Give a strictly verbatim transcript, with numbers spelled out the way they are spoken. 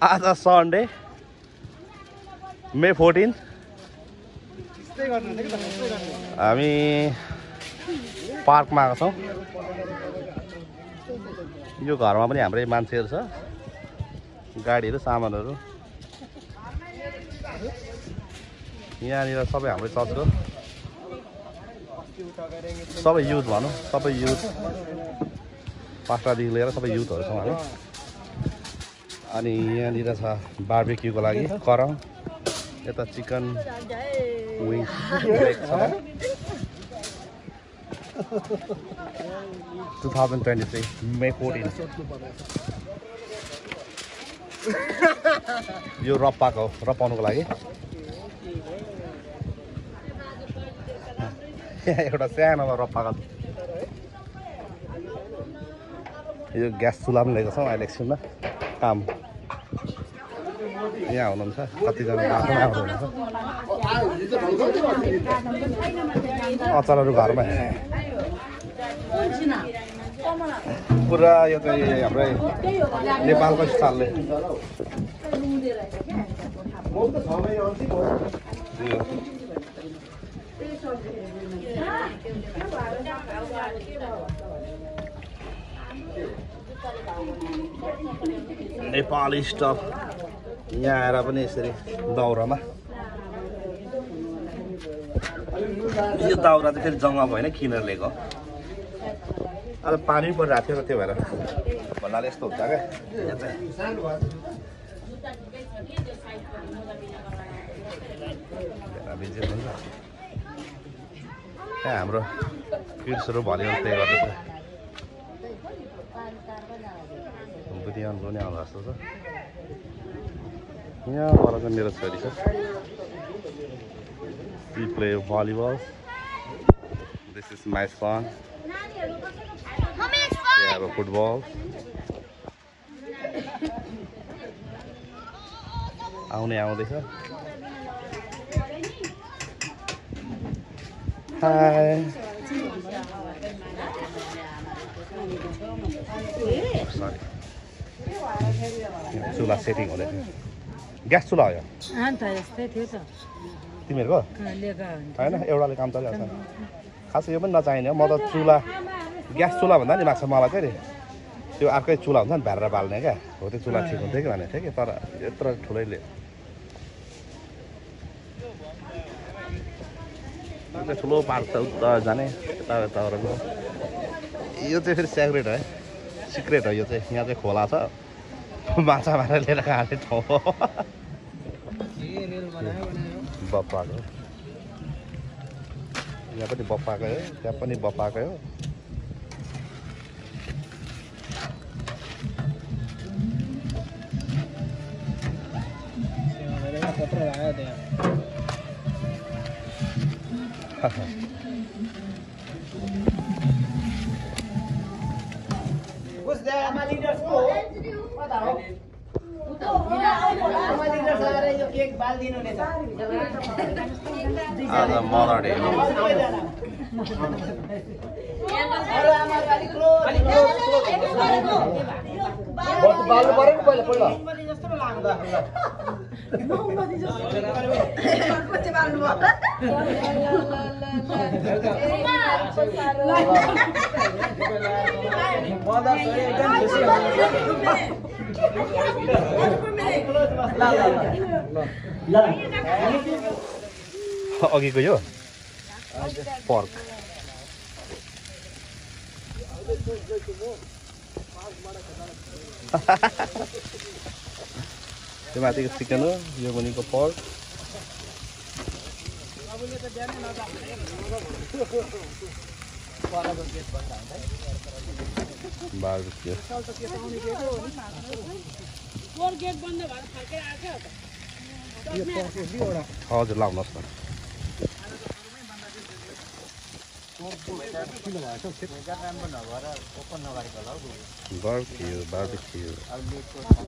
आज सन्डे मे फोर्टिन हामी पार्कमा आएको छौँ। यो घरमा पनि हाम्रै मान्छेहरू छ, गाडीहरू सामानहरू। यहाँनिर सबै हाम्रै चर्चको सबै युथ भनौँ, सबै युथ पास्टादेखि लिएर सबै युथहरू छौँ हामी। अनि यहाँनिर छ बार्बिक्यूको लागि करङ, यता चिकन विङ्स छ। Two thousand twenty three May fourteen यो रप्पाको रप्पाउनुको लागि एउटा सानोमा रप्पाको यो ग्यास चुल्हा पनि लिएको छौँ अहिले एकछिनमा काम। यहाँ हुनुहुन्छ कतिजना बाटोमा आउनुहुन्छ, अचारहरू घरमा पुरा। यो चाहिँ हाम्रै नेपालको स्टाइलले नेपाली स्टफ यहाँ आएर पनि यसरी दाउरामा। यो दाउरा चाहिँ फेरि जङ्गलको होइन, किनेर लिएको। अब पानी पनि परिरहेको थियो र त्यो भएर भन्नाले यस्तो हुन्छ क्या। यहाँ हाम्रो किड्सहरू भलिबल प्ले गर्दैछ। बुद्धिमान पनि आउँदा जस्तो छ। यहाँ पर चाहिँ मेरो छोरी छ, we play volleyball. This is my son. We have a football. आउने आउँदैछ। हाय सरी, चुल्हा सेटिङ हुँदैछ। ग्यास चुल्हा हो यो? तिमीहरूको होइन, एउटाले काम चलिहाल्छ। खास यो पनि नचाहिने हो। म त चुल्हा ग्यास चुल्हा भन्दा नि लाग्छ मलाई चाहिँ नि त्यो अर्कै चुल्हा हुन्छ नि भ्याएर बाल्ने क्या, हो त्यो चुल्हा ठिक हुन्थ्यो कि भनेको थिएँ कि। तर यत्रो ठुलैले ठुलो पार्क छ उता जाने, यता यताबाट। यो चाहिँ फेरि सेक्रेट है, सिक्रेट हो यो चाहिँ। यहाँ चाहिँ खोला छ, माछा मारेर लिएर खाने ठाउँ हो। बप्पाको यहाँ पनि बप्पाकै हो, त्यहाँ पनि बप्पाकै हो। आज मराठी बाल्नु पऱ्यो नि पहिला पहिला। अघिको यो पर्क त्यो माथिको चिकन हो, यो मुनिको पर्क। बार्बिक्यू हजुर लाउनुहोस् न। Barbecue barbecue